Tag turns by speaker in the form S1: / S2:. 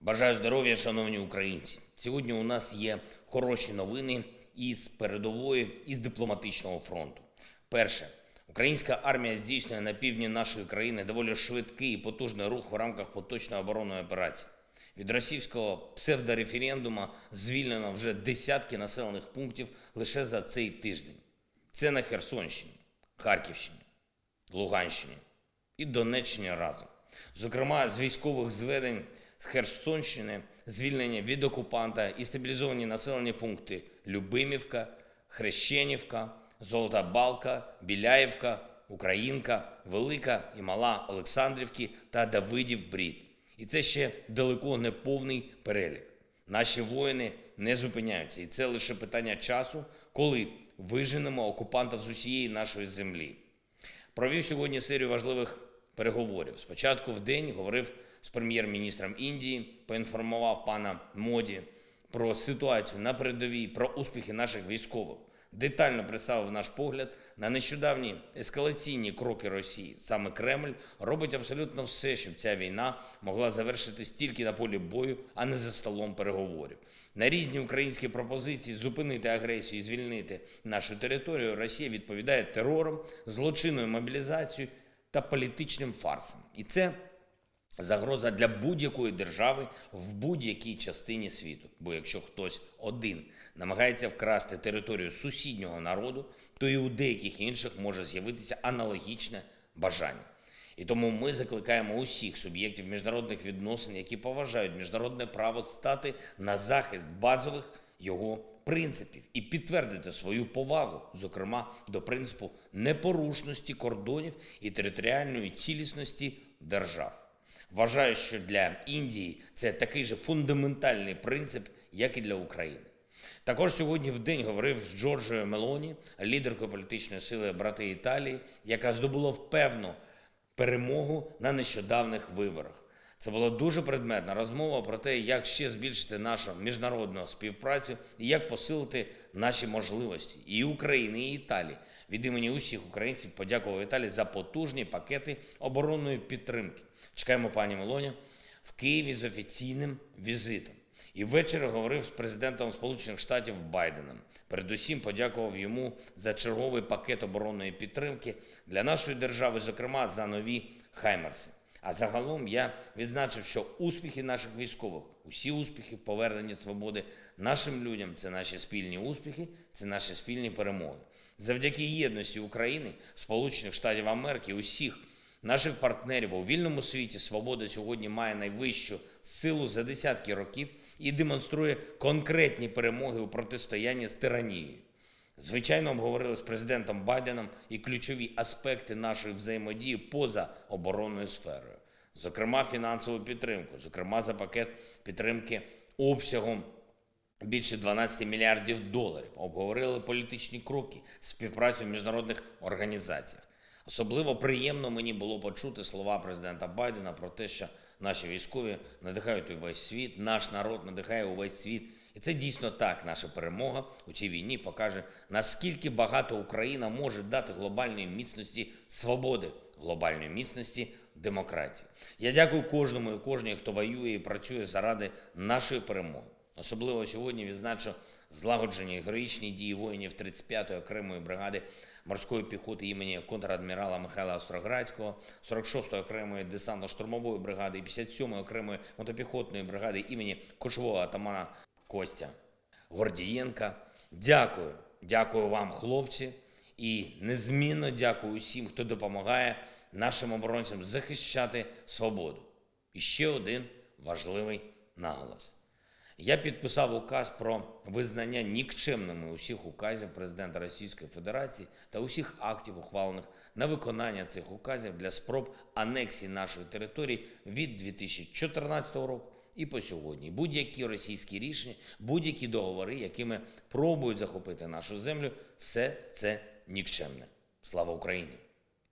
S1: Бажаю здоров'я, шановні українці. Сьогодні у нас є хороші новини із передової, із дипломатичного фронту. Перше. Українська армія здійснює на півдні нашої країни доволі швидкий і потужний рух в рамках поточної оборонної операції. Від російського псевдореферендуму звільнено вже десятки населених пунктів лише за цей тиждень. Це на Херсонщині, Харківщині, Луганщині і Донеччині разом. Зокрема, з військових зведень з Херсонщини звільнення від окупанта і стабілізовані населені пункти Любимівка, Хрещенівка, Золота Балка, Біляївка, Українка, Велика і Мала Олександрівки та Давидів Брід. І це ще далеко не повний перелік. Наші воїни не зупиняються, і це лише питання часу, коли виженемо окупанта з усієї нашої землі. Провів сьогодні серію важливих переговорів. Спочатку в день говорив з прем'єр-міністром Індії, поінформував пана Моді про ситуацію на передовій, про успіхи наших військових. Детально представив наш погляд на нещодавні ескалаційні кроки Росії. Саме Кремль робить абсолютно все, щоб ця війна могла завершитись тільки на полі бою, а не за столом переговорів. На різні українські пропозиції зупинити агресію і звільнити нашу територію Росія відповідає терором, злочинною мобілізацією та політичним фарсом. І це загроза для будь-якої держави в будь-якій частині світу. Бо якщо хтось один намагається вкрасти територію сусіднього народу, то і у деяких інших може з'явитися аналогічне бажання. І тому ми закликаємо усіх суб'єктів міжнародних відносин, які поважають міжнародне право, стати на захист базових його принципів і підтвердити свою повагу, зокрема, до принципу непорушності кордонів і територіальної цілісності держав. Вважаю, що для Індії це такий же фундаментальний принцип, як і для України. Також сьогодні в день говорив з Джорджією Мелоні, лідеркою політичної сили «Брати Італії», яка здобула впевнену перемогу на нещодавних виборах. Це була дуже предметна розмова про те, як ще збільшити нашу міжнародну співпрацю і як посилити наші можливості і України, і Італії. Від імені усіх українців подякував Італії за потужні пакети оборонної підтримки. Чекаємо пані Мелоні в Києві з офіційним візитом. І ввечері говорив з президентом Сполучених Штатів Байденом. Передусім подякував йому за черговий пакет оборонної підтримки для нашої держави, зокрема за нові «Хаймерси». А загалом я відзначив, що успіхи наших військових, усі успіхи в поверненні свободи нашим людям – це наші спільні успіхи, це наші спільні перемоги. Завдяки єдності України, Сполучених Штатів Америки, усіх наших партнерів у вільному світі свобода сьогодні має найвищу силу за десятки років і демонструє конкретні перемоги у протистоянні з тиранією. Звичайно, обговорили з президентом Байденом і ключові аспекти нашої взаємодії поза оборонною сферою. Зокрема, фінансову підтримку, зокрема за пакет підтримки обсягом більше 12 мільярдів доларів. Обговорили політичні кроки, співпрацю в міжнародних організаціях. Особливо приємно мені було почути слова президента Байдена про те, що наші військові надихають увесь світ, наш народ надихає увесь світ. І це дійсно так. Наша перемога у цій війні покаже, наскільки багато Україна може дати глобальної міцності свободи, глобальної міцності демократії. Я дякую кожному і кожній, хто воює і працює заради нашої перемоги. Особливо сьогодні відзначу злагоджені і героїчні дії воїнів 35-ї окремої бригади морської піхоти імені контр-адмірала Михайла Остроградського, 46-ї окремої десантно-штурмової бригади і 57-ї окремої мотопіхотної бригади імені кошового атамана Костя Гордієнка. Дякую вам, хлопці, і незмінно дякую усім, хто допомагає нашим оборонцям захищати свободу. І ще один важливий наголос. Я підписав указ про визнання нікчемними усіх указів президента Російської Федерації та усіх актів, ухвалених на виконання цих указів для спроб анексії нашої території від 2014 року і по сьогодні. Будь-які російські рішення, будь-які договори, якими пробують захопити нашу землю, все це нікчемне. Слава Україні!